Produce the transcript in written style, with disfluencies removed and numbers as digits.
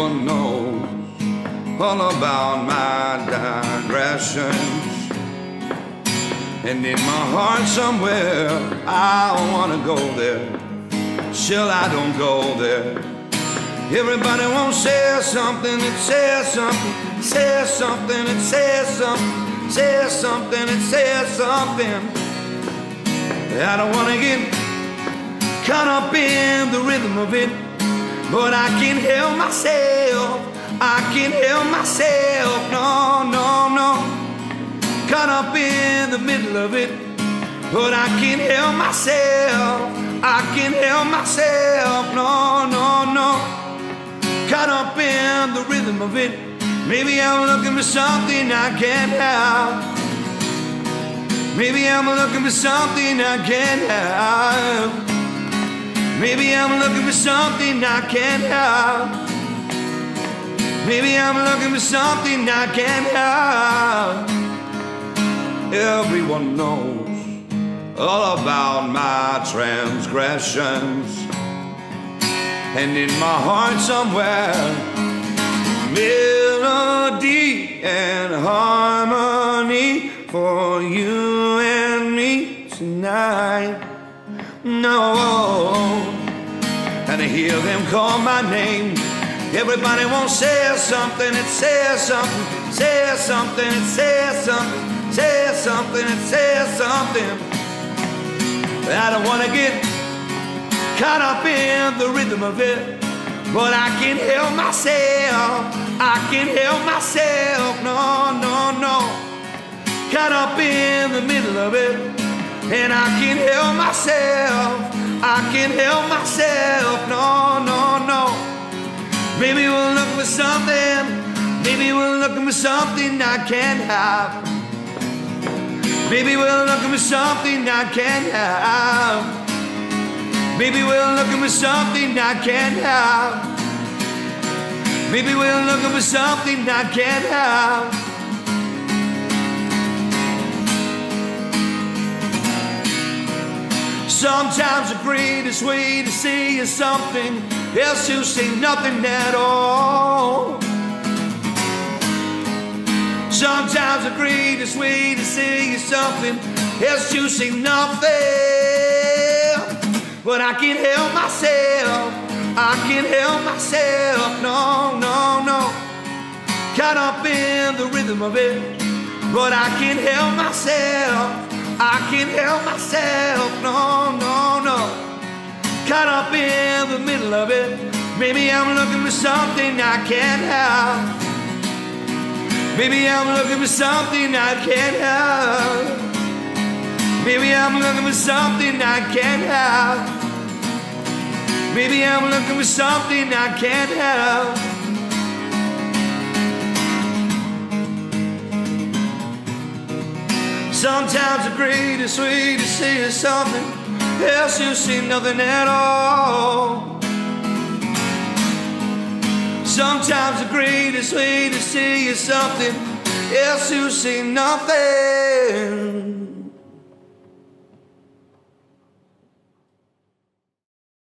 everyone knows all about my digressions. And in my heart somewhere, I wanna go there. Still I don't go there. Everybody won't say something, it says something, says something, it says something, says something, it says something. I don't wanna get caught up in the rhythm of it, but I can't help myself, I can't help myself, no, no, no. Caught up in the middle of it, but I can't help myself, I can't help myself, no, no, no. Caught up in the rhythm of it, maybe I'm looking for something I can't have. Maybe I'm looking for something I can't have. Maybe I'm looking for something I can't have. Maybe I'm looking for something I can't have. Everyone knows all about my transgressions, and in my heart somewhere, melody and harmony for you and me tonight. No, and I hear them call my name. Everybody won't say something, it says something, says something, it says something, says something, it says something. I don't wanna get caught up in the rhythm of it, but I can't help myself, I can't help myself, no, no, no. Caught up in the middle of it, and I can't help myself, I can't help myself, no, no, no. Maybe we're looking for something, maybe we're looking for something I can't have. Maybe we're looking for something I can't have. Maybe we're looking for something I can't have. Maybe we're looking for something I can't have. Sometimes the greatest way to see is something else to say nothing at all. Sometimes the greatest way to say is something else to say nothing. But I can't help myself, I can't help myself, no, no, no. Caught up in the rhythm of it, but I can't help myself, I can't help myself, no, no, no. Caught up in the middle of it, maybe I'm looking for something I can't have. Maybe I'm looking for something I can't have. Maybe I'm looking for something I can't have. Maybe I'm looking for something I can't have. Sometimes the greatest way to say is something else you see nothing at all. Sometimes the greatest way to say is something else you see nothing.